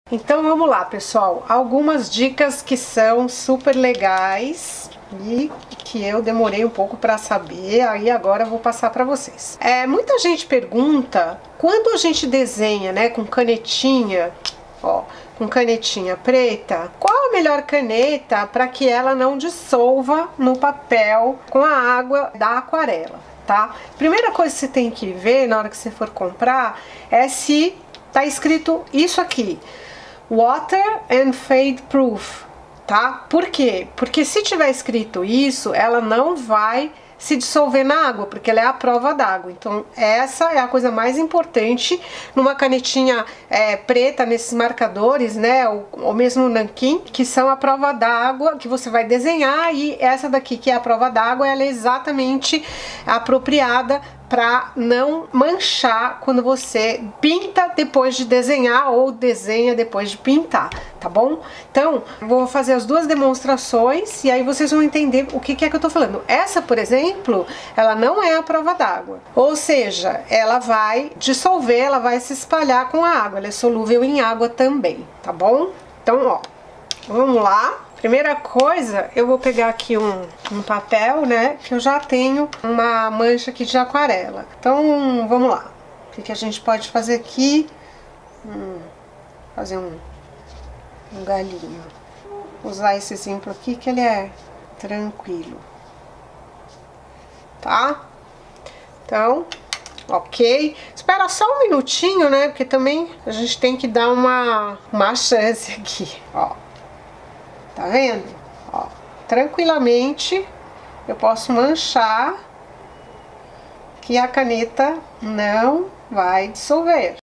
Então vamos lá, pessoal, algumas dicas que são super legais e que eu demorei um pouco para saber, aí agora eu vou passar para vocês. Muita gente pergunta, quando a gente desenha, né, com canetinha, ó, com canetinha preta, qual a melhor caneta para que ela não dissolva no papel com a água da aquarela, tá? Primeira coisa que você tem que ver na hora que você for comprar é se tá escrito isso aqui: Water and Fade Proof, tá? Por quê? Porque se tiver escrito isso, ela não vai se dissolver na água, porque ela é a prova d'água. Então essa é a coisa mais importante numa canetinha preta, nesses marcadores, né, ou mesmo nanquim, que são a prova d'água que você vai desenhar, e essa daqui que é a prova d'água, ela é exatamente apropriada para não manchar quando você pinta depois de desenhar ou desenha depois de pintar, tá bom? Então, vou fazer as duas demonstrações e aí vocês vão entender o que é que eu tô falando. Essa, por exemplo, ela não é a prova d'água, ou seja, ela vai dissolver, ela vai se espalhar com a água, ela é solúvel em água também, tá bom? Então, ó, vamos lá. Primeira coisa, eu vou pegar aqui um papel, né, que eu já tenho uma mancha aqui de aquarela. Então, vamos lá. O que a gente pode fazer aqui? Fazer um galinho. Usar esse exemplo aqui que ele é tranquilo. Tá? Então, ok. Espera só um minutinho, né, porque também a gente tem que dar uma chance aqui, ó. Tá vendo? Ó, tranquilamente eu posso manchar que a caneta não vai dissolver.